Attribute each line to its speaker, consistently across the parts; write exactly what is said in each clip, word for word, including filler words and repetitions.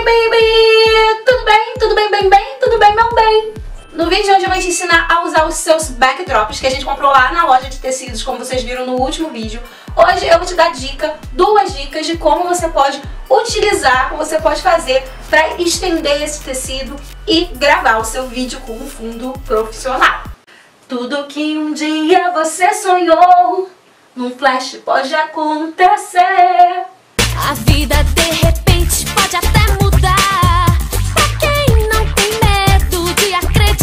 Speaker 1: bem, baby? Tudo bem? Tudo bem, bem, bem? Tudo bem, meu bem? No vídeo de hoje eu vou te ensinar a usar os seus backdrops que a gente comprou lá na loja de tecidos, como vocês viram no último vídeo. Hoje eu vou te dar dica, duas dicas de como você pode utilizar, como você pode fazer para estender esse tecido e gravar o seu vídeo com um fundo profissional. Tudo que um dia você sonhou, num flash pode acontecer.
Speaker 2: A vida de repente pode até mudar, pra quem não tem medo de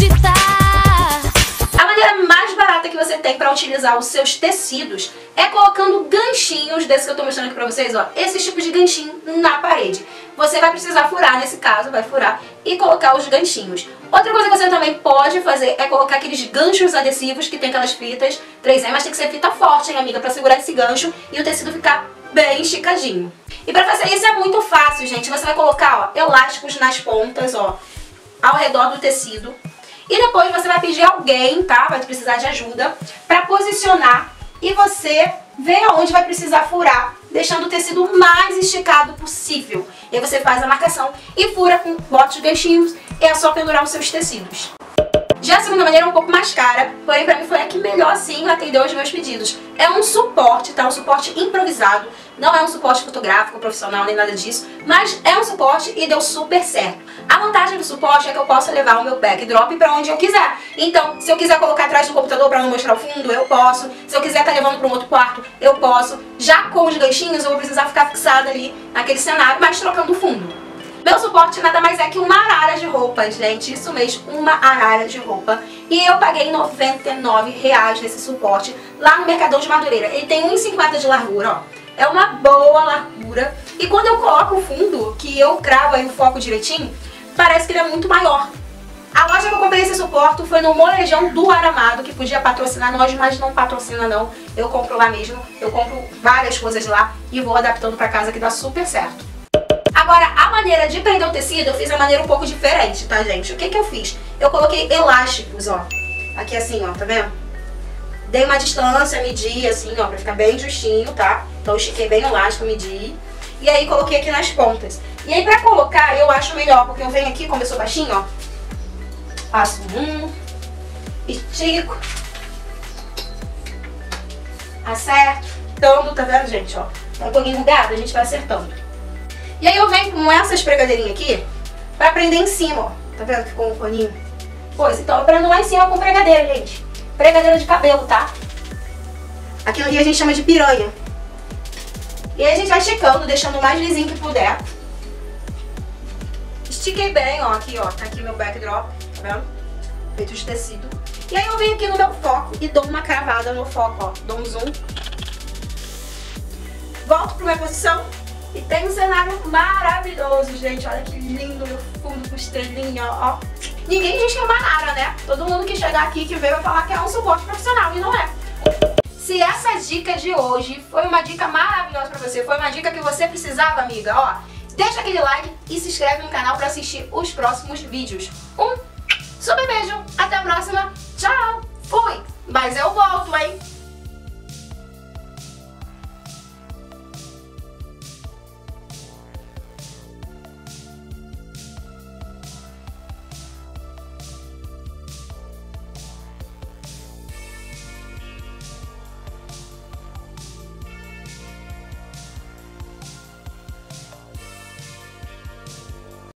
Speaker 2: acreditar.
Speaker 1: A maneira mais barata que você tem para utilizar os seus tecidos é colocando ganchinhos, desse que eu tô mostrando aqui pra vocês, ó, esse tipo de ganchinho na parede. Você vai precisar furar, nesse caso, vai furar e colocar os ganchinhos. Outra coisa que você também pode fazer é colocar aqueles ganchos adesivos que tem aquelas fitas três M, mas tem que ser fita forte, hein, amiga, pra segurar esse gancho e o tecido ficar bem esticadinho. E pra fazer isso é muito fácil, gente. Você vai colocar, ó, elásticos nas pontas, ó, ao redor do tecido. E depois você vai pedir alguém, tá? Vai precisar de ajuda pra posicionar e você vê aonde vai precisar furar, deixando o tecido o mais esticado possível. E aí você faz a marcação e fura com, bota os ganchinhos, e é só pendurar os seus tecidos. Já a segunda maneira é um pouco mais cara, porém pra mim foi a que melhor sim atendeu aos meus pedidos. É um suporte, tá? Um suporte improvisado, não é um suporte fotográfico, profissional, nem nada disso, mas é um suporte e deu super certo. A vantagem do suporte é que eu posso levar o meu backdrop pra onde eu quiser. Então, se eu quiser colocar atrás do computador pra não mostrar o fundo, eu posso. Se eu quiser estar levando pra um outro quarto, eu posso. Já com os ganchinhos, eu vou precisar ficar fixada ali naquele cenário, mas trocando o fundo. Meu suporte nada mais é que uma arara de roupa, gente, isso mesmo, uma arara de roupa. E eu paguei noventa e nove reais nesse suporte lá no Mercadão de Madureira. Ele tem um e cinquenta de largura, ó. É uma boa largura. E quando eu coloco o fundo, que eu cravo aí o foco direitinho, parece que ele é muito maior. A loja que eu comprei esse suporte foi no Molejão do Aramado, que podia patrocinar nós, mas não patrocina não. Eu compro lá mesmo, eu compro várias coisas lá e vou adaptando pra casa que dá super certo. Agora, a maneira de prender o tecido, eu fiz a maneira um pouco diferente, tá, gente? O que que eu fiz? Eu coloquei elásticos, ó. Aqui assim, ó, tá vendo? Dei uma distância, medi assim, ó, pra ficar bem justinho, tá? Então eu estiquei bem o elástico, medi. E aí coloquei aqui nas pontas. E aí pra colocar, eu acho melhor, porque eu venho aqui, como eu sou baixinho, ó. Passo um, estico. Acerto. Então, tá vendo, gente, ó? Tá um pouquinho enrugado, a gente vai acertando. E aí eu venho com essas pregadeirinhas aqui pra prender em cima, ó. Tá vendo que ficou um paninho? Pois, então eu prendo lá em cima com pregadeira, gente. Pregadeira de cabelo, tá? Aqui no Rio a gente chama de piranha. E aí a gente vai esticando, deixando o mais lisinho que puder. Estiquei bem, ó, aqui, ó. Tá aqui meu backdrop, tá vendo? Feito de tecido. E aí eu venho aqui no meu foco e dou uma cravada no foco, ó. Dou um zoom. Volto pra minha posição. E tem um cenário maravilhoso, gente. Olha que lindo, meu fundo com estrelinha, ó. Ninguém diz que é uma arara, né? Todo mundo que chegar aqui que vê vai falar que é um suporte profissional, e não é. Se essa dica de hoje foi uma dica maravilhosa pra você, foi uma dica que você precisava, amiga, ó, deixa aquele like e se inscreve no canal pra assistir os próximos vídeos. Um super beijo, até a próxima, tchau, fui! Mas eu volto, hein?